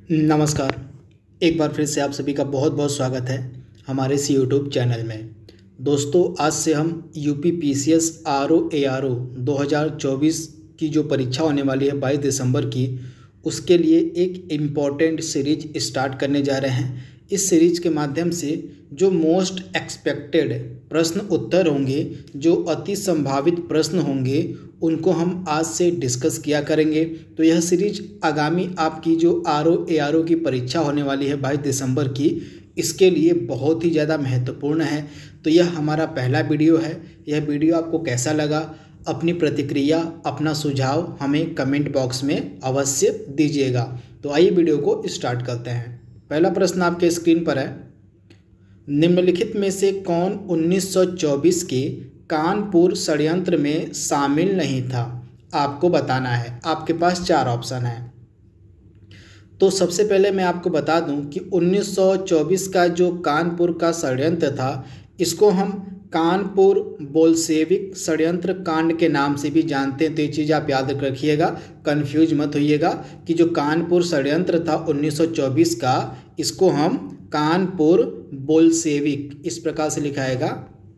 नमस्कार। एक बार फिर से आप सभी का बहुत बहुत स्वागत है हमारे इस यूट्यूब चैनल में। दोस्तों, आज से हम यूपी पीसीएस आरओ एआरओ 2024 की जो परीक्षा होने वाली है 22 दिसंबर की, उसके लिए एक इम्पॉर्टेंट सीरीज स्टार्ट करने जा रहे हैं। इस सीरीज के माध्यम से जो मोस्ट एक्सपेक्टेड प्रश्न उत्तर होंगे, जो अति संभावित प्रश्न होंगे, उनको हम आज से डिस्कस किया करेंगे। तो यह सीरीज आगामी आपकी जो आरओ एआरओ की परीक्षा होने वाली है 22 दिसंबर की, इसके लिए बहुत ही ज़्यादा महत्वपूर्ण है। तो यह हमारा पहला वीडियो है। यह वीडियो आपको कैसा लगा, अपनी प्रतिक्रिया, अपना सुझाव हमें कमेंट बॉक्स में अवश्य दीजिएगा। तो आइए वीडियो को स्टार्ट करते हैं। पहला प्रश्न आपके स्क्रीन पर है, निम्नलिखित में से कौन 1924 के कानपुर षड्यंत्र में शामिल नहीं था? आपको बताना है। आपके पास 4 ऑप्शन है। तो सबसे पहले मैं आपको बता दूं कि 1924 का जो कानपुर का षड्यंत्र था, इसको हम कानपुर बोल्शेविक षड्यंत्र कांड के नाम से भी जानते हैं। तो ये चीज़ आप याद रखिएगा, कंफ्यूज मत होइएगा कि जो कानपुर षड्यंत्र था 1924 का, इसको हम कानपुर बोल्शेविक, इस प्रकार से लिखाएगा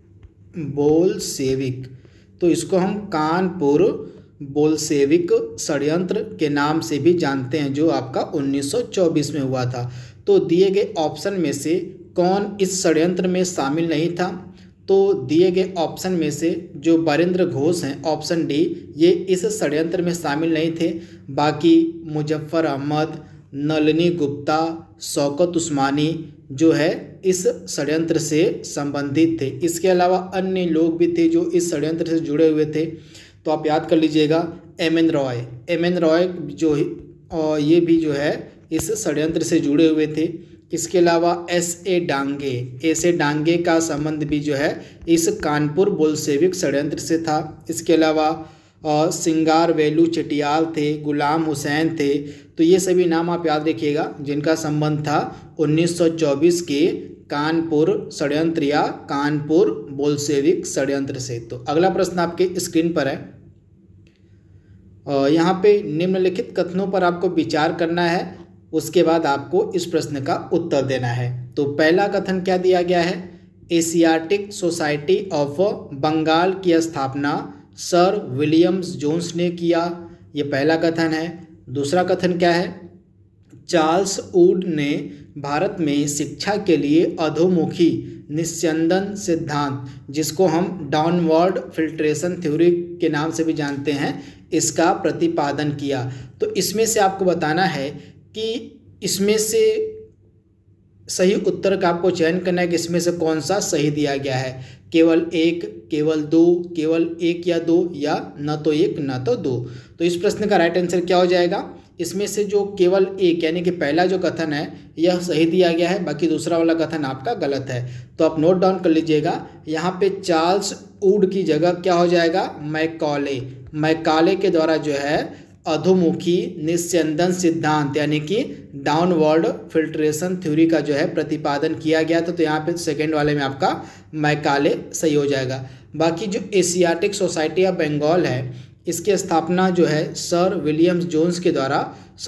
बोल्शेविक। तो इसको हम कानपुर बोल्शेविक षड्यंत्र के नाम से भी जानते हैं, जो आपका 1924 में हुआ था। तो दिए गए ऑप्शन में से कौन इस षड्यंत्र में शामिल नहीं था? तो दिए गए ऑप्शन में से जो वीरेंद्र घोष हैं, ऑप्शन डी, ये इस षड्यंत्र में शामिल नहीं थे। बाकी मुजफ्फर अहमद, नलिनी गुप्ता, शौकत उस्मानी जो है इस षड्यंत्र से संबंधित थे। इसके अलावा अन्य लोग भी थे जो इस षड्यंत्र से जुड़े हुए थे। तो आप याद कर लीजिएगा, एम एन रॉय जो ये भी जो है इस षड्यंत्र से जुड़े हुए थे। इसके अलावा एस ए डांगे का संबंध भी जो है इस कानपुर बोल्शेविक षड्यंत्र से था। इसके अलावा सिंगारवेलु चेटियाल थे, गुलाम हुसैन थे। तो ये सभी नाम आप याद रखिएगा जिनका संबंध था 1924 के कानपुर षड्यंत्र या कानपुर बोल्शेविक षड्यंत्र से। तो अगला प्रश्न आपके स्क्रीन पर है। यहाँ पे निम्नलिखित कथनों पर आपको विचार करना है, उसके बाद आपको इस प्रश्न का उत्तर देना है। तो पहला कथन क्या दिया गया है? एशियाटिक सोसाइटी ऑफ बंगाल की स्थापना सर विलियम्स जोन्स ने किया, ये पहला कथन है। दूसरा कथन क्या है? चार्ल्स वुड ने भारत में शिक्षा के लिए अधोमुखी निस्यंदन सिद्धांत, जिसको हम डाउनवर्ड फिल्ट्रेशन थ्योरी के नाम से भी जानते हैं, इसका प्रतिपादन किया। तो इसमें से आपको बताना है कि इसमें से सही उत्तर का आपको चयन करना है कि इसमें से कौन सा सही दिया गया है। केवल 1, केवल 2, केवल 1 या 2, या न तो 1 न तो 2। तो इस प्रश्न का राइट आंसर क्या हो जाएगा? इसमें से जो केवल 1 यानी कि पहला जो कथन है यह सही दिया गया है, बाकी दूसरा वाला कथन आपका गलत है। तो आप नोट डाउन कर लीजिएगा, यहाँ पे चार्ल्स वुड की जगह क्या हो जाएगा? मैकाले के द्वारा जो है अधोमुखी निस्यंदन सिद्धांत यानी कि डाउनवर्ड फिल्ट्रेशन थ्योरी का जो है प्रतिपादन किया गया था। तो यहाँ पे सेकेंड वाले में आपका मैकाले सही हो जाएगा। बाकी जो एशियाटिक सोसाइटी ऑफ बंगाल है, इसकी स्थापना जो है सर विलियम्स जोन्स के द्वारा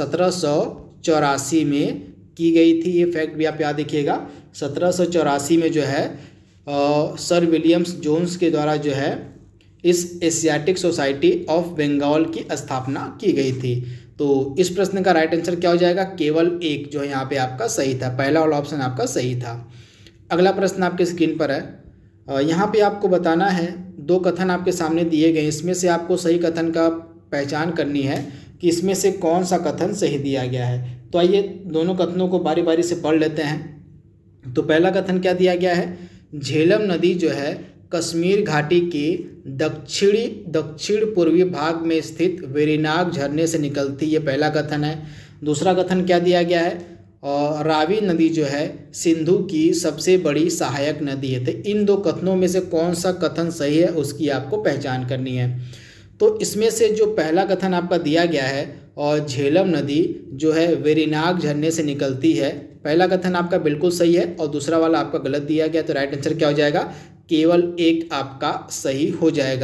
1784 में की गई थी। ये फैक्ट भी आप याद रखिएगा, 1784 में जो है सर विलियम्स जोन्स के द्वारा जो है इस एशियाटिक सोसाइटी ऑफ बंगाल की स्थापना की गई थी। तो इस प्रश्न का राइट आंसर क्या हो जाएगा? केवल 1 जो है यहाँ पे आपका सही था, पहला वाला ऑप्शन आपका सही था। अगला प्रश्न आपके स्क्रीन पर है। यहाँ पे आपको बताना है, 2 कथन आपके सामने दिए गए, इसमें से आपको सही कथन का पहचान करनी है कि इसमें से कौन सा कथन सही दिया गया है। तो आइए दोनों कथनों को बारी बारी से पढ़ लेते हैं। तो पहला कथन क्या दिया गया है? झेलम नदी जो है कश्मीर घाटी के दक्षिण पूर्वी भाग में स्थित वेरीनाग झरने से निकलती, ये पहला कथन है। दूसरा कथन क्या दिया गया है? और रावी नदी जो है सिंधु की सबसे बड़ी सहायक नदी है। तो इन 2 कथनों में से कौन सा कथन सही है उसकी आपको पहचान करनी है। तो इसमें से जो पहला कथन आपका दिया गया है, और झेलम नदी जो है वेरीनाग झरने से निकलती है, पहला कथन आपका बिल्कुल सही है और दूसरा वाला आपका गलत दिया गया। तो राइट आंसर क्या हो जाएगा? केवल 1 आपका सही हो जाएगा।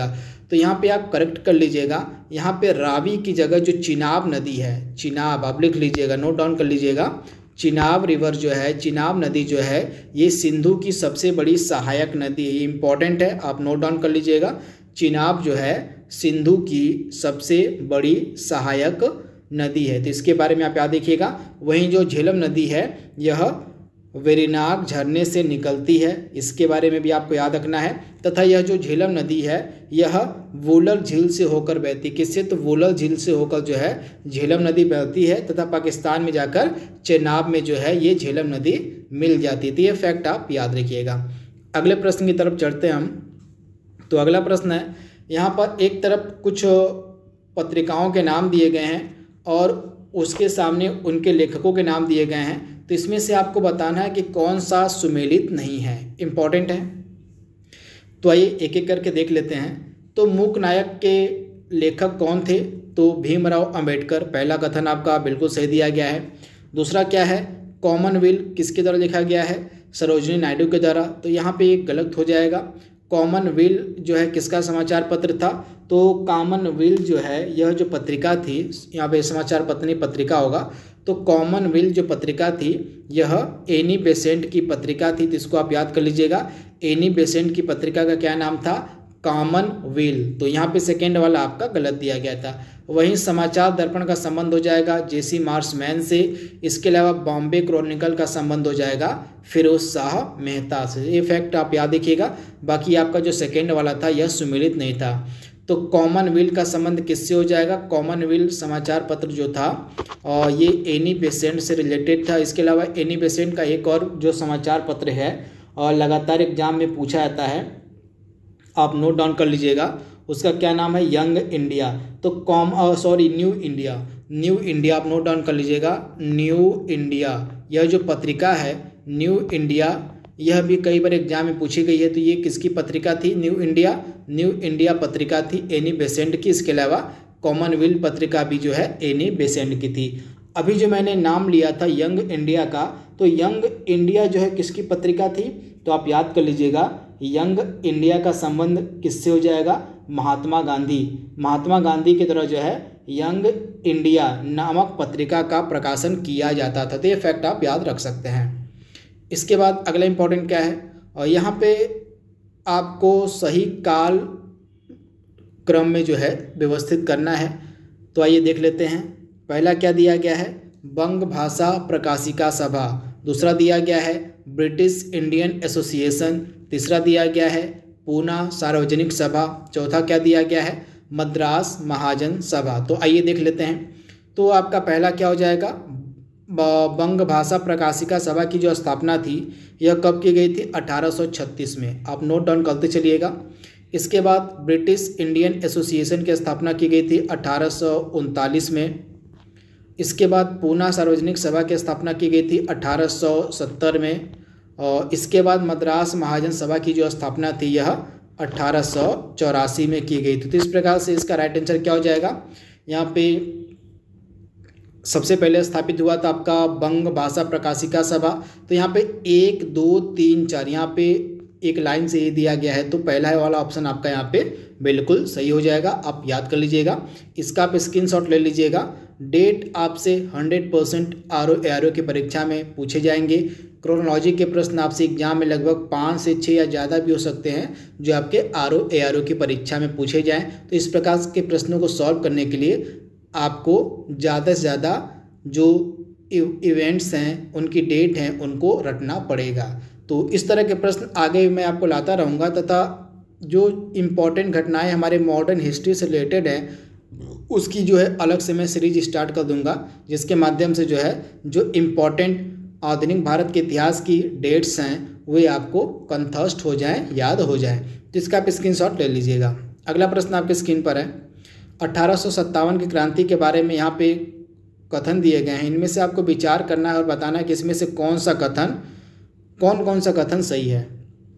तो यहाँ पे आप करेक्ट कर लीजिएगा, यहाँ पे रावी की जगह जो चिनाब नदी है, चिनाब आप लिख लीजिएगा, नोट डाउन कर लीजिएगा। चिनाब रिवर जो है, चिनाब नदी जो है, ये सिंधु की सबसे बड़ी सहायक नदी है। ये इंपॉर्टेंट है, आप नोट डाउन कर लीजिएगा। चिनाब जो है सिंधु की सबसे बड़ी सहायक नदी है, तो इसके बारे में आप याद रखिएगा। वहीं जो झेलम नदी है यह वेरिनाग झरने से निकलती है, इसके बारे में भी आपको याद रखना है। तथा यह जो झेलम नदी है यह वुलर झील से होकर बहती, किससे, तो वुलर झील से होकर जो है झेलम नदी बहती है तथा पाकिस्तान में जाकर चेनाब में जो है ये झेलम नदी मिल जाती थी। ये फैक्ट आप याद रखिएगा। अगले प्रश्न की तरफ चढ़ते हैं हम। तो अगला प्रश्न है, यहाँ पर एक तरफ कुछ पत्रिकाओं के नाम दिए गए हैं और उसके सामने उनके लेखकों के नाम दिए गए हैं, तो इसमें से आपको बताना है कि कौन सा सुमेलित नहीं है, इम्पॉर्टेंट है। तो आइए एक एक करके देख लेते हैं। तो मूक नायक के लेखक कौन थे, तो भीमराव अंबेडकर, पहला कथन आपका बिल्कुल सही दिया गया है। दूसरा क्या है, कॉमनवेल्थ किसके द्वारा लिखा गया है, सरोजिनी नायडू के द्वारा, तो यहाँ पे एक गलत हो जाएगा। कॉमनवेल्थ जो है किसका समाचार पत्र था, तो कॉमनवेल्थ जो है यह जो पत्रिका थी, यहाँ पे समाचार पत्र नहीं पत्रिका होगा, तो कॉमनवेल्थ जो पत्रिका थी यह एनी बेसेंट की पत्रिका थी, तो इसको आप याद कर लीजिएगा। एनी बेसेंट की पत्रिका का क्या नाम था, कॉमनवेल्थ, तो यहाँ पे सेकेंड वाला आपका गलत दिया गया था। वहीं समाचार दर्पण का संबंध हो जाएगा जेसी मार्समैन से, इसके अलावा बॉम्बे क्रॉनिकल का संबंध हो जाएगा फिरोज शाह मेहता से। ये फैक्ट आप याद रखिएगा। बाकी आपका जो सेकेंड वाला था यह सुमेलित नहीं था। तो कॉमनवेल्थ का संबंध किससे हो जाएगा, कॉमनवेल्थ समाचार पत्र जो था और ये एनी बेसेंट से रिलेटेड था। इसके अलावा एनी बेसेंट का एक और जो समाचार पत्र है और लगातार एग्जाम में पूछा जाता है, आप नोट डाउन कर लीजिएगा, उसका क्या नाम है, यंग इंडिया। तो न्यू इंडिया, न्यू इंडिया आप नोट डाउन कर लीजिएगा। न्यू इंडिया यह जो पत्रिका है न्यू इंडिया, यह भी कई बार एग्जाम में पूछी गई है। तो ये किसकी पत्रिका थी, न्यू इंडिया, न्यू इंडिया पत्रिका थी एनी बेसेंट की। इसके अलावा कॉमनवेल्थ पत्रिका भी जो है एनी बेसेंट की थी। अभी जो मैंने नाम लिया था यंग इंडिया का, तो यंग इंडिया जो है किसकी पत्रिका थी, तो आप याद कर लीजिएगा। यंग इंडिया का संबंध किससे हो जाएगा, महात्मा गांधी, महात्मा गांधी की तरह जो है यंग इंडिया नामक पत्रिका का प्रकाशन किया जाता था। तो ये फैक्ट आप याद रख सकते हैं। इसके बाद अगला इंपॉर्टेंट क्या है, और यहाँ पे आपको सही काल क्रम में जो है व्यवस्थित करना है। तो आइए देख लेते हैं। पहला क्या दिया गया है, बंग भाषा प्रकाशिका सभा। दूसरा दिया गया है ब्रिटिश इंडियन एसोसिएशन। तीसरा दिया गया है पूना सार्वजनिक सभा। चौथा क्या दिया गया है, मद्रास महाजन सभा। तो आइए देख लेते हैं। तो आपका पहला क्या हो जाएगा, बंग भाषा प्रकाशिका सभा की जो स्थापना थी यह कब की गई थी, 1836 में। आप नोट डाउन करते चलिएगा। इसके बाद ब्रिटिश इंडियन एसोसिएशन की स्थापना की गई थी 1839 में। इसके बाद पूना सार्वजनिक सभा की स्थापना की गई थी 1870 में। और इसके बाद मद्रास महाजन सभा की जो स्थापना थी यह 1884 में की गई थी। तो इस प्रकार से इसका राइट आंसर क्या हो जाएगा, यहाँ पे सबसे पहले स्थापित हुआ था आपका बंग भाषा प्रकाशिका सभा। तो यहाँ पे 1 2 3 4 यहाँ पे एक लाइन से ये दिया गया है, तो पहला वाला ऑप्शन आपका यहाँ पे बिल्कुल सही हो जाएगा। आप याद कर लीजिएगा, इसका आप स्क्रीनशॉट ले लीजिएगा। डेट आपसे 100% आरओ की परीक्षा में पूछे जाएंगे। क्रोनोलॉजी के प्रश्न आपसे एग्जाम में लगभग 5 से 6 या ज़्यादा भी हो सकते हैं जो आपके आरओ की परीक्षा में पूछे जाएं। तो इस प्रकार के प्रश्नों को सॉल्व करने के लिए आपको ज़्यादा से ज़्यादा जो इवेंट्स हैं उनकी डेट हैं उनको रटना पड़ेगा। तो इस तरह के प्रश्न आगे मैं आपको लाता रहूँगा, तथा जो इम्पॉर्टेंट घटनाएं हमारे मॉडर्न हिस्ट्री से रिलेटेड हैं उसकी जो है अलग से मैं सीरीज स्टार्ट कर दूंगा, जिसके माध्यम से जो है जो इम्पॉर्टेंट आधुनिक भारत के इतिहास की डेट्स हैं वे आपको कंठस्थ हो जाएं, याद हो जाएं। तो इसका आप स्क्रीनशॉट ले लीजिएगा। अगला प्रश्न आपके स्क्रीन पर है। 1857 की क्रांति के बारे में यहाँ पे कथन दिए गए हैं। इनमें से आपको विचार करना है और बताना है कि इसमें से कौन कौन सा कथन सही है।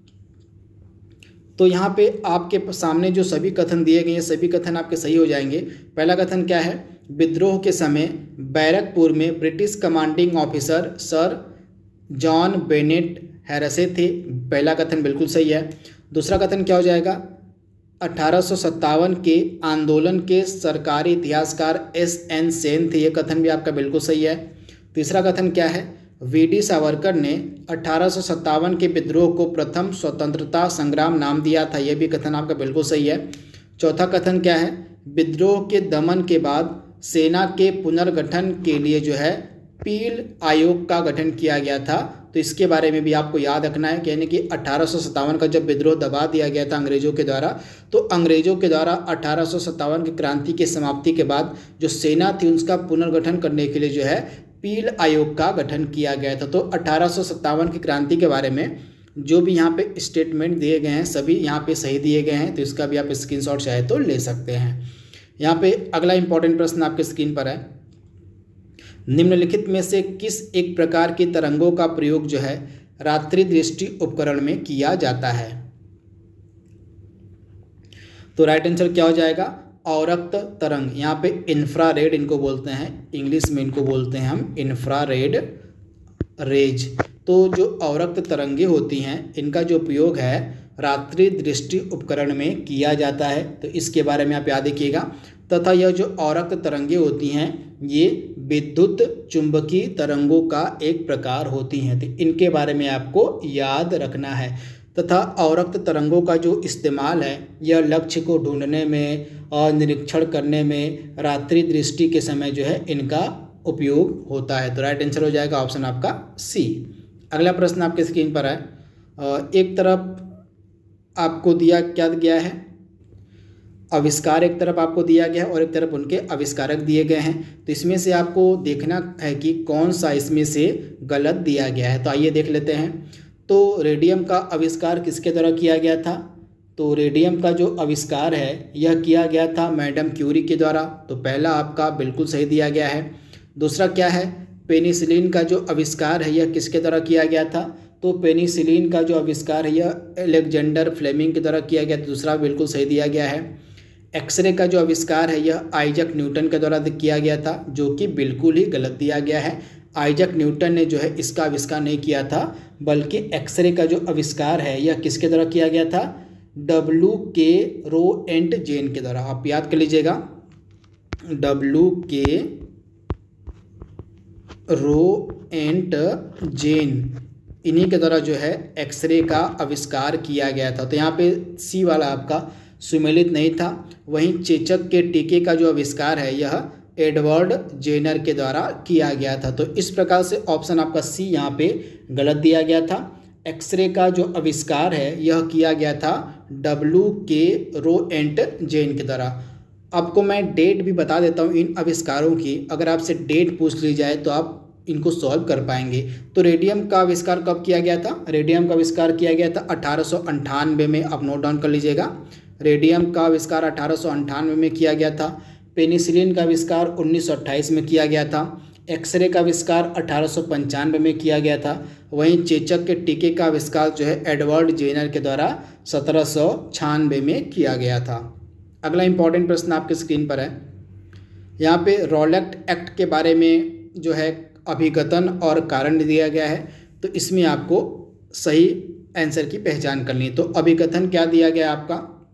तो यहाँ पे आपके सामने जो सभी कथन दिए गए हैं सभी कथन आपके सही हो जाएंगे। पहला कथन क्या है, विद्रोह के समय बैरकपुर में British commanding officer sir John Bennet Hearsey थे। पहला कथन बिल्कुल सही है। दूसरा कथन क्या हो जाएगा, 1857 के आंदोलन के सरकारी इतिहासकार एस.एन. सेन थे। ये कथन भी आपका बिल्कुल सही है। तीसरा कथन क्या है? वी.डी. सावरकर ने 1857 के विद्रोह को प्रथम स्वतंत्रता संग्राम नाम दिया था। यह भी कथन आपका बिल्कुल सही है। चौथा कथन क्या है? विद्रोह के दमन के बाद सेना के पुनर्गठन के लिए जो है पील आयोग का गठन किया गया था। तो इसके बारे में भी आपको याद रखना है कि यानी कि 1857 का जब विद्रोह दबा दिया गया था अंग्रेजों के द्वारा, तो अंग्रेजों के द्वारा 1857 की क्रांति की समाप्ति के बाद जो सेना थी उसका पुनर्गठन करने के लिए जो है पील आयोग का गठन किया गया था। तो 1857 की क्रांति के बारे में जो भी यहाँ पे स्टेटमेंट दिए गए हैं सभी यहाँ पे सही दिए गए हैं, तो इसका भी आप स्क्रीनशॉट चाहे तो ले सकते हैं। यहाँ पे अगला इंपॉर्टेंट प्रश्न आपके स्क्रीन पर है, निम्नलिखित में से किस एक प्रकार की तरंगों का प्रयोग जो है रात्रि दृष्टि उपकरण में किया जाता है? तो राइट आंसर क्या हो जाएगा? अवरक्त तरंग। यहाँ पे इंफ्रारेड इनको बोलते हैं, इंग्लिश में इनको बोलते हैं हम इंफ्रारेड रेज। तो जो अवरक्त तरंगे होती हैं इनका जो उपयोग है रात्रि दृष्टि उपकरण में किया जाता है, तो इसके बारे में आप याद रखिएगा। तथा यह जो अवरक्त तरंगे होती हैं ये विद्युत चुंबकीय तरंगों का एक प्रकार होती हैं, तो इनके बारे में आपको याद रखना है। तथा अवरक्त तरंगों का जो इस्तेमाल है यह लक्ष्य को ढूंढने में और निरीक्षण करने में रात्रि दृष्टि के समय जो है इनका उपयोग होता है। तो राइट आंसर हो जाएगा ऑप्शन आपका सी। अगला प्रश्न आपके स्क्रीन पर है, एक तरफ आपको दिया क्या गया है? आविष्कार एक तरफ आपको दिया गया है और एक तरफ उनके आविष्कारक दिए गए हैं। तो इसमें से आपको देखना है कि कौन सा इसमें से गलत दिया गया है। तो आइए देख लेते हैं। तो रेडियम का आविष्कार किसके द्वारा किया गया था? तो रेडियम का जो आविष्कार है यह किया गया था मैडम क्यूरी के द्वारा। तो पहला आपका बिल्कुल सही दिया गया है। दूसरा क्या है? पेनिसिलिन का जो आविष्कार है यह किसके द्वारा किया गया था? तो पेनिसिलिन का जो आविष्कार है यह अलेक्जेंडर फ्लेमिंग के द्वारा किया गया। दूसरा बिल्कुल सही दिया गया है। एक्सरे का जो आविष्कार है यह आइजक न्यूटन के द्वारा किया गया था, जो कि बिल्कुल ही गलत दिया गया है। आइजक न्यूटन ने जो है इसका आविष्कार नहीं किया था, बल्कि एक्सरे का जो आविष्कार है यह किसके द्वारा किया गया था? W.K. रोएंटजेन के द्वारा। आप याद कर लीजिएगा, W.K. रोएंटजेन, इन्हीं के द्वारा जो है एक्सरे का आविष्कार किया गया था। तो यहाँ पे सी वाला आपका सुमेलित नहीं था। वहीं चेचक के टीके का जो आविष्कार है यह एडवर्ड जेनर के द्वारा किया गया था। तो इस प्रकार से ऑप्शन आपका सी यहाँ पे गलत दिया गया था। एक्सरे का जो आविष्कार है यह किया गया था W.K. रोएंटजेन के द्वारा। आपको मैं डेट भी बता देता हूँ इन आविष्कारों की, अगर आपसे डेट पूछ ली जाए तो आप इनको सॉल्व कर पाएंगे। तो रेडियम का आविष्कार कब किया गया था? रेडियम का आविष्कार किया गया था 1898 में। आप नोट डाउन कर लीजिएगा, रेडियम का आविष्कार 1898 में किया गया था। पेनिसिलिन का आविष्कार 1928 में किया गया था। एक्सरे का आविष्कार 1895 में किया गया था। वहीं चेचक के टीके का आविष्कार जो है एडवर्ड जेनर के द्वारा 1796 में किया गया था। अगला इंपॉर्टेंट प्रश्न आपके स्क्रीन पर है, यहाँ पे रॉलेट एक्ट के बारे में जो है अभिकथन और कारण दिया गया है। तो इसमें आपको सही आंसर की पहचान करनी है। तो अभिकथन क्या दिया गया आपका?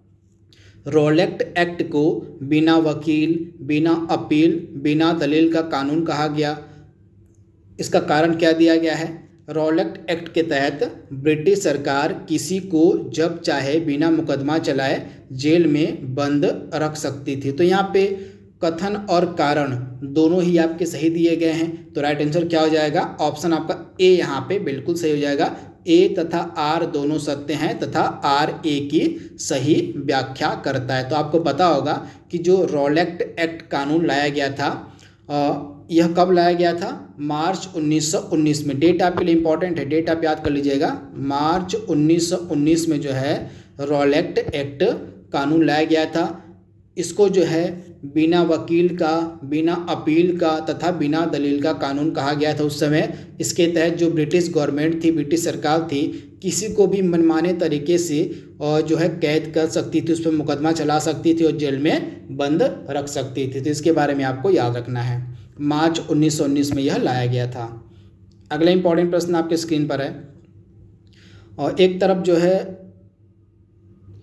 रॉलेट एक्ट को बिना वकील, बिना अपील, बिना दलील का कानून कहा गया। इसका कारण क्या दिया गया है? रॉलेट एक्ट के तहत ब्रिटिश सरकार किसी को जब चाहे बिना मुकदमा चलाए जेल में बंद रख सकती थी। तो यहाँ पे कथन और कारण दोनों ही आपके सही दिए गए हैं। तो राइट आंसर क्या हो जाएगा? ऑप्शन आपका ए यहाँ पे बिल्कुल सही हो जाएगा। ए तथा आर दोनों सत्य हैं तथा आर ए की सही व्याख्या करता है। तो आपको पता होगा कि जो रॉलेट एक्ट कानून लाया गया था यह कब लाया गया था? मार्च 1919 में। डेट आपके लिए इंपॉर्टेंट है, डेट आप याद कर लीजिएगा। मार्च 1919 में जो है रॉलेट एक्ट कानून लाया गया था। इसको जो है बिना वकील का, बिना अपील का तथा बिना दलील का कानून कहा गया था उस समय। इसके तहत जो ब्रिटिश गवर्नमेंट थी, ब्रिटिश सरकार थी, किसी को भी मनमाने तरीके से जो है कैद कर सकती थी, उस पर मुकदमा चला सकती थी और जेल में बंद रख सकती थी। तो इसके बारे में आपको याद रखना है। मार्च 1919 में यह लाया गया था। अगला इंपॉर्टेंट प्रश्न आपके स्क्रीन पर है, और एक तरफ जो है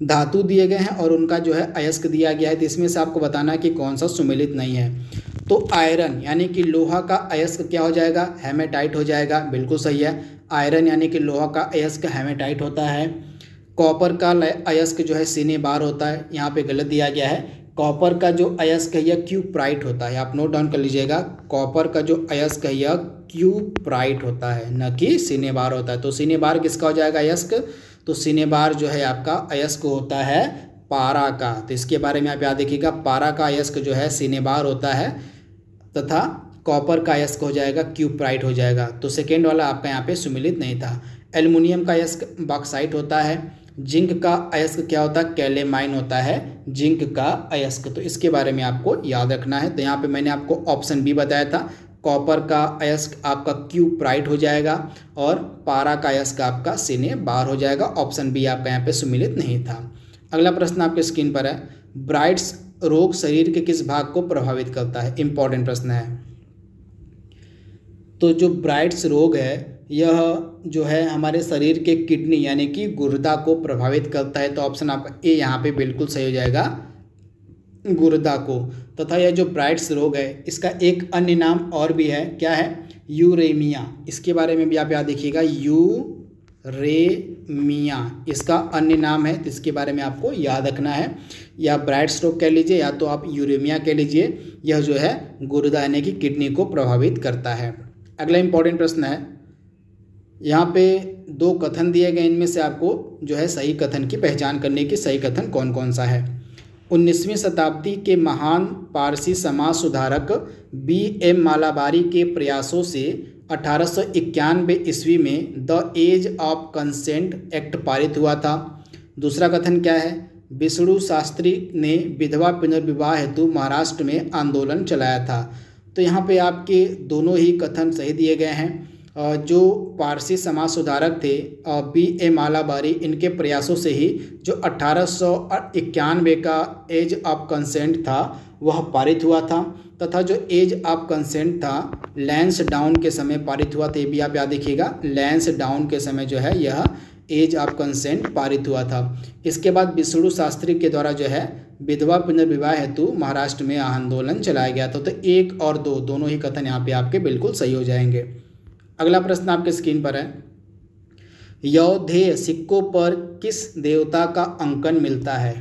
धातु दिए गए हैं और उनका जो है अयस्क दिया गया है, तो इसमें से आपको बताना है कि कौन सा सुमेलित नहीं है। तो आयरन यानी कि लोहा का अयस्क क्या हो जाएगा, हेमेटाइट हो जाएगा, बिल्कुल सही है। आयरन यानी कि लोहा का अयस्क हेमेटाइट होता है। कॉपर का अयस्क जो है सिने बार होता है, यहाँ पे गलत दिया गया है। कॉपर का जो अयस्क है यह क्यूप्राइट होता है, आप नोट डाउन कर लीजिएगा। कॉपर का जो अयस्क है यह क्यूप्राइट होता है, न कि सिने बार होता है। तो सिने बार किसका हो जाएगा अयस्क, तो सिने बार जो है आपका अयस्क होता है पारा का। तो इसके बारे में आप याद रखिएगा, पारा का अयस्क जो है सिने बार होता है तथा कॉपर का अयस्क हो जाएगा क्यूप्राइट हो जाएगा। तो सेकेंड वाला आपका यहाँ पे सुमेलित नहीं था। एल्युमिनियम का अयस्क बॉक्साइट होता है। जिंक का अयस्क क्या होता है, कैलेमाइन होता है जिंक का अयस्क। तो इसके बारे में आपको याद रखना है। तो यहाँ पे मैंने आपको ऑप्शन बी बताया था, कॉपर का अयस्क आपका क्यूप्राइट हो जाएगा और पारा का अयस्क आपका सिने बार हो जाएगा। ऑप्शन बी आपका यहाँ पे सुमेलित नहीं था। अगला प्रश्न आपके स्क्रीन पर है, ब्राइट्स रोग शरीर के किस भाग को प्रभावित करता है, इंपॉर्टेंट प्रश्न है। तो जो ब्राइट्स रोग है यह जो है हमारे शरीर के किडनी यानी कि गुर्दा को प्रभावित करता है। तो ऑप्शन आपका ए यहाँ पे बिल्कुल सही हो जाएगा, गुर्दा को। तथा यह जो ब्राइट्स रोग है इसका एक अन्य नाम और भी है, क्या है, यूरेमिया। इसके बारे में भी आप याद रखिएगा, यूरेमिया इसका अन्य नाम है, तो इसके बारे में आपको याद रखना है। या ब्राइट्स रोग कह लीजिए या तो आप यूरेमिया कह लीजिए। यह जो है गुर्दा यानी कि किडनी को प्रभावित करता है। अगला इंपॉर्टेंट प्रश्न है, यहाँ पे दो कथन दिए गए, इनमें से आपको जो है सही कथन की पहचान करने की सही कथन कौन कौन सा है। 19वीं शताब्दी के महान पारसी समाज सुधारक B.M. मालाबारी के प्रयासों से 1891 ईस्वी में the age of consent act पारित हुआ था। दूसरा कथन क्या है, विष्णु शास्त्री ने विधवा पुनर्विवाह हेतु महाराष्ट्र में आंदोलन चलाया था। तो यहाँ पे आपके दोनों ही कथन सही दिए गए हैं। जो पारसी समाज सुधारक थे B.M. मालाबारी, इनके प्रयासों से ही जो 1891 का एज ऑफ कंसेंट था वह पारित हुआ था। तथा जो एज ऑफ कंसेंट था लैंस डाउन के समय पारित हुआ था, ये भी आप याद रखिएगा। लैंस डाउन के समय जो है यह एज ऑफ कंसेंट पारित हुआ था। इसके बाद विष्णु शास्त्री के द्वारा जो है विधवा पुनर्विवाह हेतु महाराष्ट्र में आंदोलन चलाया गया था। तो एक और दो दोनों ही कथन यहाँ पे आपके बिल्कुल सही हो जाएंगे। अगला प्रश्न आपके स्क्रीन पर है, यौधेय सिक्कों पर किस देवता का अंकन मिलता है।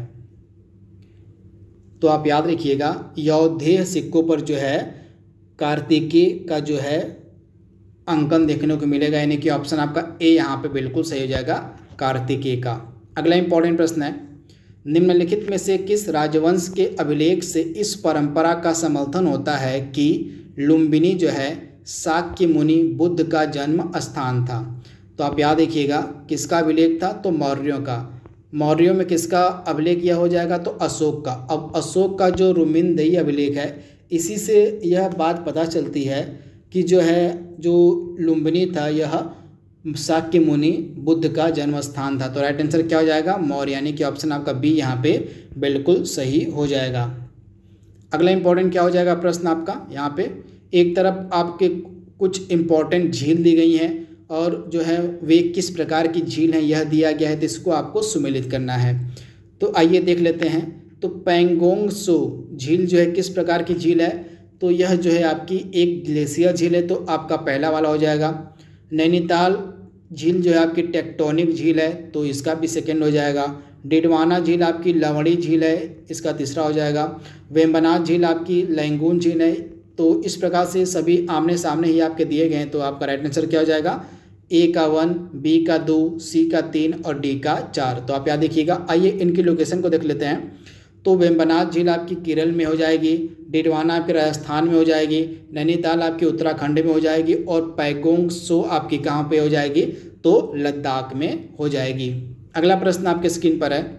तो आप याद रखिएगा, यौधेय सिक्कों पर जो है कार्तिकेय का जो है अंकन देखने को मिलेगा, यानी कि ऑप्शन आपका ए यहाँ पे बिल्कुल सही हो जाएगा, कार्तिकेय का। अगला इंपॉर्टेंट प्रश्न है, निम्नलिखित में से किस राजवंश के अभिलेख से इस परंपरा का समर्थन होता है कि लुम्बिनी जो है शाक्य मुनि बुद्ध का जन्म स्थान था। तो आप याद रखिएगा किसका अभिलेख था, तो मौर्यों का। मौर्यों में किसका अभिलेख यह हो जाएगा, तो अशोक का। अब अशोक का जो रुमिनदेही अभिलेख है, इसी से यह बात पता चलती है कि जो लुम्बिनी था यह शाक्य मुनि बुद्ध का जन्म स्थान था। तो राइट आंसर क्या हो जाएगा, मौर्य, यानी कि ऑप्शन आपका बी यहाँ पे बिल्कुल सही हो जाएगा। अगला इंपॉर्टेंट क्या हो जाएगा प्रश्न आपका, यहाँ पे एक तरफ आपके कुछ इम्पॉर्टेंट झील दी गई हैं और जो है वे किस प्रकार की झील हैं यह दिया गया है, तो इसको आपको सुमेलित करना है। तो आइए देख लेते हैं। तो पैंगोंग सो झील जो है किस प्रकार की झील है, तो यह जो है आपकी एक ग्लेशियर झील है, तो आपका पहला वाला हो जाएगा। नैनीताल झील जो है आपकी टेक्टोनिक झील है, तो इसका भी सेकेंड हो जाएगा। डिडवाना झील आपकी लवणी झील है, इसका तीसरा हो जाएगा। वेम्बनाथ झील आपकी लैंगून झील है। तो इस प्रकार से सभी आमने सामने ही आपके दिए गए हैं, तो आपका राइट आंसर क्या हो जाएगा, ए का 1, बी का 2, सी का 3 और डी का 4। तो आप याद रखिएगा। आइए इनकी लोकेशन को देख लेते हैं। तो वेम्बनाथ झील आपकी केरल में हो जाएगी, डिडवाना आपके राजस्थान में हो जाएगी, नैनीताल आपकी उत्तराखंड में हो जाएगी और पैंगोंग सो आपकी कहाँ पे हो जाएगी, तो लद्दाख में हो जाएगी। अगला प्रश्न आपके स्क्रीन पर है,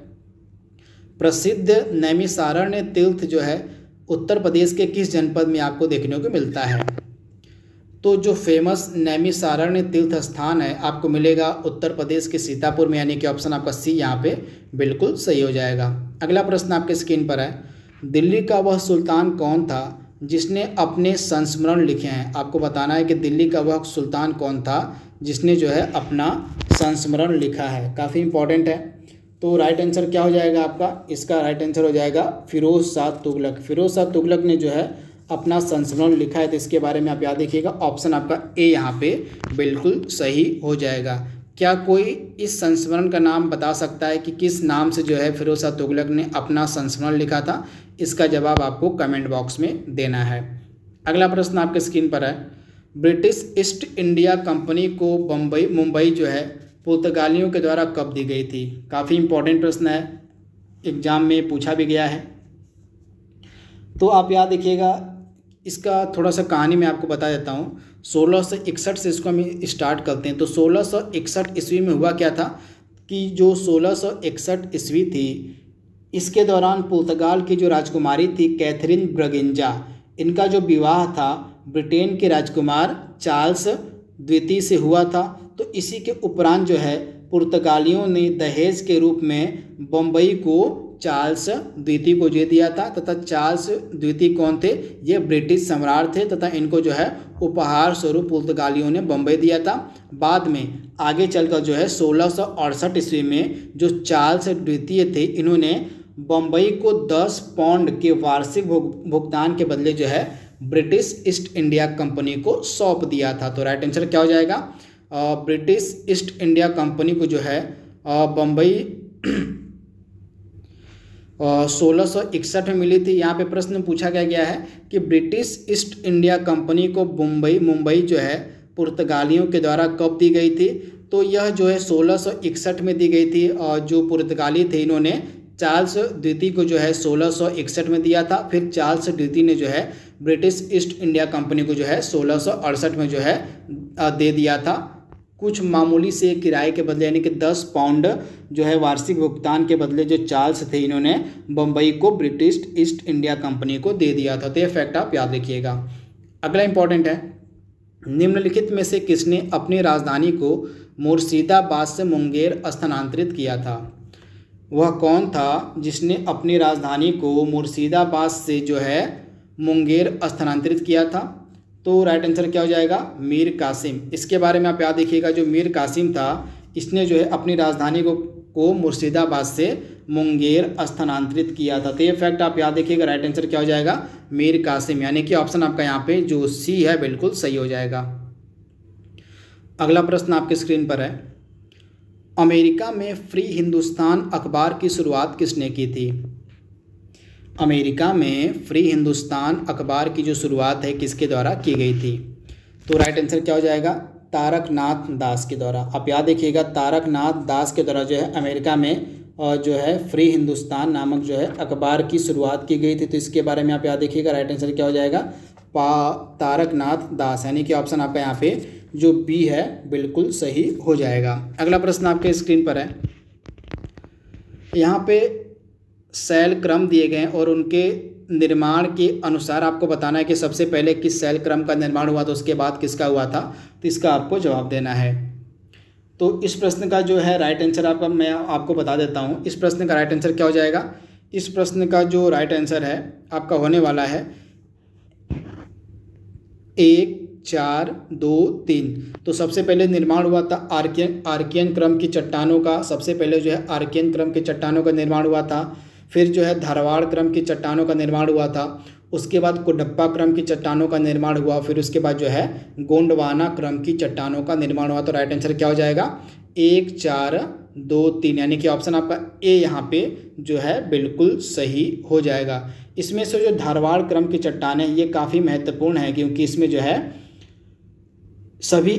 प्रसिद्ध नैमिषारण्य तीर्थ जो है उत्तर प्रदेश के किस जनपद में आपको देखने को मिलता है। तो जो फेमस नैमिषारण्य तीर्थ स्थान है आपको मिलेगा उत्तर प्रदेश के सीतापुर में, यानी कि ऑप्शन आपका सी यहाँ पे बिल्कुल सही हो जाएगा। अगला प्रश्न आपके स्क्रीन पर है, दिल्ली का वह सुल्तान कौन था जिसने अपने संस्मरण लिखे हैं। आपको बताना है कि दिल्ली का वह सुल्तान कौन था जिसने जो है अपना संस्मरण लिखा है, काफ़ी इंपॉर्टेंट है। तो राइट आंसर क्या हो जाएगा आपका? इसका राइट आंसर हो जाएगा फिरोज शाह तुगलक। फिरोज शाह तुगलक ने जो है अपना संस्मरण लिखा है, तो इसके बारे में आप याद रखिएगा। ऑप्शन आपका ए यहाँ पे बिल्कुल सही हो जाएगा। क्या कोई इस संस्मरण का नाम बता सकता है कि किस नाम से जो है फिरोज शाह तुगलक ने अपना संस्मरण लिखा था? इसका जवाब आपको कमेंट बॉक्स में देना है। अगला प्रश्न आपके स्क्रीन पर है, ब्रिटिश ईस्ट इंडिया कंपनी को मुंबई जो है पुर्तगालियों के द्वारा कब दी गई थी? काफ़ी इंपॉर्टेंट प्रश्न है, एग्जाम में पूछा भी गया है। तो आप याद रखिएगा, इसका थोड़ा सा कहानी मैं आपको बता देता हूँ। 1661 से इसको हम स्टार्ट करते हैं। तो 1661 ईस्वी में हुआ क्या था कि जो 1661 ईस्वी थी, इसके दौरान पुर्तगाल की जो राजकुमारी थी कैथरीन ब्रगेंजा, इनका जो विवाह था ब्रिटेन के राजकुमार चार्ल्स द्वितीय से हुआ था। तो इसी के उपरांत जो है पुर्तगालियों ने दहेज के रूप में बम्बई को चार्ल्स द्वितीय को दे दिया था, तथा चार्ल्स द्वितीय कौन थे? ये ब्रिटिश सम्राट थे, तथा इनको जो है उपहार स्वरूप पुर्तगालियों ने बम्बई दिया था। बाद में आगे चलकर जो है 1668 ईस्वी में जो चार्ल्स द्वितीय थे, इन्होंने बम्बई को 10 पाउंड के वार्षिक भुगतान के बदले जो है ब्रिटिश ईस्ट इंडिया कंपनी को सौंप दिया था। तो राइट आंसर क्या हो जाएगा? ब्रिटिश ईस्ट इंडिया कंपनी को जो है बम्बई 1661 में मिली थी। यहाँ पे प्रश्न पूछा गया है कि ब्रिटिश ईस्ट इंडिया कंपनी को मुंबई जो है पुर्तगालियों के द्वारा कब दी गई थी? तो यह जो है 1661 में दी गई थी, और जो पुर्तगाली थे इन्होंने चार्ल्स द्वितीय को जो है 1661 में दिया था। फिर चार्ल्स द्वितीय ने जो है ब्रिटिश ईस्ट इंडिया कंपनी को जो है 1668 में जो है दे दिया था, कुछ मामूली से किराए के बदले, यानी कि 10 पाउंड जो है वार्षिक भुगतान के बदले जो चार्ल्स थे, इन्होंने बम्बई को ब्रिटिश ईस्ट इंडिया कंपनी को दे दिया था। तो ये फैक्ट आप याद रखिएगा। अगला इंपॉर्टेंट है, निम्नलिखित में से किसने अपनी राजधानी को मुर्शिदाबाद से मुंगेर स्थानांतरित किया था? वह कौन था जिसने अपनी राजधानी को मुर्शिदाबाद से जो है मुंगेर स्थानांतरित किया था? तो राइट आंसर क्या हो जाएगा? मीर कासिम। इसके बारे में आप याद रखिएगा, जो मीर कासिम था इसने जो है अपनी राजधानी को मुर्शिदाबाद से मुंगेर स्थानांतरित किया था। तो ये फैक्ट आप याद रखिएगा। राइट आंसर क्या हो जाएगा? मीर कासिम, यानी कि ऑप्शन आपका यहाँ पे जो सी है बिल्कुल सही हो जाएगा। अगला प्रश्न आपके स्क्रीन पर है, अमेरिका में फ्री हिंदुस्तान अखबार की शुरुआत किसने की थी? अमेरिका में फ्री हिंदुस्तान अखबार की जो शुरुआत है किसके द्वारा की गई थी? तो राइट आंसर क्या हो जाएगा? तारकनाथ दास के द्वारा। आप याद रखिएगा, तारकनाथ दास के द्वारा जो है अमेरिका में जो है फ्री हिंदुस्तान नामक जो है अखबार की शुरुआत की गई थी। तो इसके बारे में आप याद रखिएगा, राइट आंसर क्या हो जाएगा? तारकनाथ दास, यानी कि ऑप्शन आपका यहाँ पे जो बी है बिल्कुल सही हो जाएगा। अगला प्रश्न आपके स्क्रीन पर है, यहाँ पे शैल क्रम दिए गए हैं और उनके निर्माण के अनुसार आपको बताना है कि सबसे पहले किस शैल क्रम का निर्माण हुआ था, उसके बाद किसका हुआ था। तो इसका आपको जवाब देना है। तो इस प्रश्न का जो है राइट आंसर आपका मैं आपको बता देता हूँ। इस प्रश्न का राइट आंसर क्या हो जाएगा? इस प्रश्न का जो राइट आंसर है आपका होने वाला है 1 4 2 3। तो सबसे पहले निर्माण हुआ था आर्कियन क्रम की चट्टानों का। सबसे पहले जो है आर्कियन क्रम की चट्टानों का निर्माण हुआ था। फिर जो है धारवाड़ क्रम की चट्टानों का निर्माण हुआ था। उसके बाद कुडप्पा क्रम की चट्टानों का निर्माण हुआ। फिर उसके बाद जो है गोंडवाना क्रम की चट्टानों का निर्माण हुआ। तो राइट आंसर क्या हो जाएगा? 1 4 2 3, यानी कि ऑप्शन आपका ए यहाँ पे जो है बिल्कुल सही हो जाएगा। इसमें से जो धारवाड़ क्रम की चट्टानें ये काफ़ी महत्वपूर्ण है, क्योंकि इसमें जो है सभी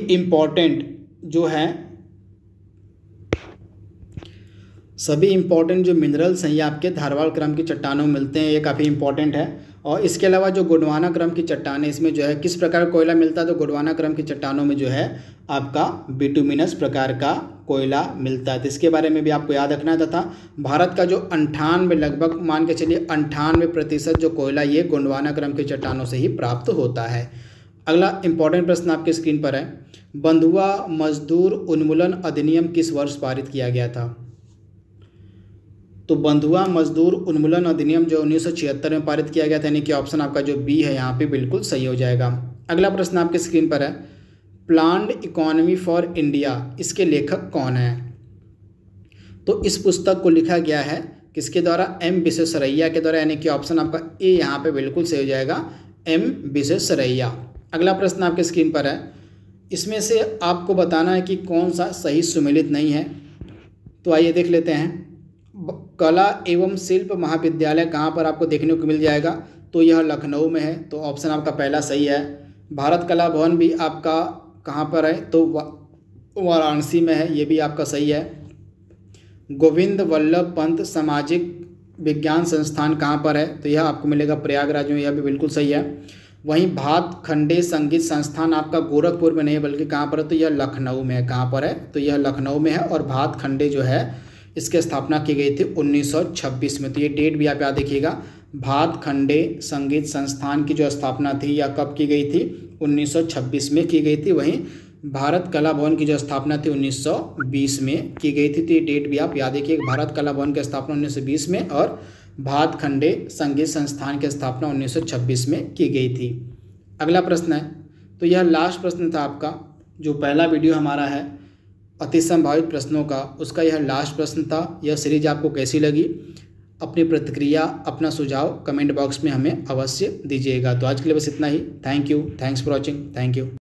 इम्पॉर्टेंट जो मिनरल्स हैं ये आपके धारवाड़ क्रम की चट्टानों में मिलते हैं। ये काफ़ी इंपॉर्टेंट है। और इसके अलावा जो गोंडवाना क्रम की चट्टानें, इसमें जो है किस प्रकार का कोयला मिलता है? तो गोंडवाना क्रम की चट्टानों में जो है आपका बिटुमिनस प्रकार का कोयला मिलता है। तो इसके बारे में भी आपको याद रखना था। भारत का जो 98 लगभग मान के चलिए 98% जो कोयला ये गोंडवाना क्रम की चट्टानों से ही प्राप्त होता है। अगला इंपॉर्टेंट प्रश्न आपके स्क्रीन पर है, बंधुआ मजदूर उन्मूलन अधिनियम किस वर्ष पारित किया गया था? तो बंधुआ मजदूर उन्मूलन अधिनियम जो 1976 में पारित किया गया था, यानी कि ऑप्शन आपका जो बी है यहाँ पे बिल्कुल सही हो जाएगा। अगला प्रश्न आपके स्क्रीन पर है, प्लान्ड इकोनॉमी फॉर इंडिया, इसके लेखक कौन है? तो इस पुस्तक को लिखा गया है किसके द्वारा? एम विश्वेश्वरैया के द्वारा, यानी कि ऑप्शन आपका ए यहाँ पे बिल्कुल सही हो जाएगा, एम विश्वेश्वरैया। अगला प्रश्न आपके स्क्रीन पर है, इसमें से आपको बताना है कि कौन सा सही सुमेलित नहीं है। तो आइए देख लेते हैं। कला एवं शिल्प महाविद्यालय कहाँ पर आपको देखने को मिल जाएगा? तो यह लखनऊ में है, तो ऑप्शन आपका पहला सही है। भारत कला भवन भी आपका कहाँ पर है? तो वाराणसी में है, ये भी आपका सही है। गोविंद वल्लभ पंत सामाजिक विज्ञान संस्थान कहाँ पर है? तो यह आपको मिलेगा प्रयागराज में, यह भी बिल्कुल सही है। वहीं भातखंडे संगीत संस्थान आपका गोरखपुर में नहीं है बल्कि कहाँ पर है? तो यह लखनऊ में है। कहाँ पर है? तो यह लखनऊ में है। और भातखंडे जो है इसकी स्थापना की गई थी 1926 में। तो ये डेट भी आप याद रखिएगा, भातखंडे संगीत संस्थान की जो स्थापना थी यह कब की गई थी? 1926 में की गई थी। वहीं भारत कला भवन की जो स्थापना थी 1920 में की गई थी। तो ये डेट भी आप याद रखिए, भारत कला भवन की स्थापना 1920 में और भातखंडे संगीत संस्थान की स्थापना 1926 में की गई थी। अगला प्रश्न है, तो यह लास्ट प्रश्न था आपका, जो पहला वीडियो हमारा है अति संभावित प्रश्नों का, उसका यह लास्ट प्रश्न था। यह सीरीज आपको कैसी लगी? अपनी प्रतिक्रिया, अपना सुझाव कमेंट बॉक्स में हमें अवश्य दीजिएगा। तो आज के लिए बस इतना ही। Thank you, thanks for watching, thank you.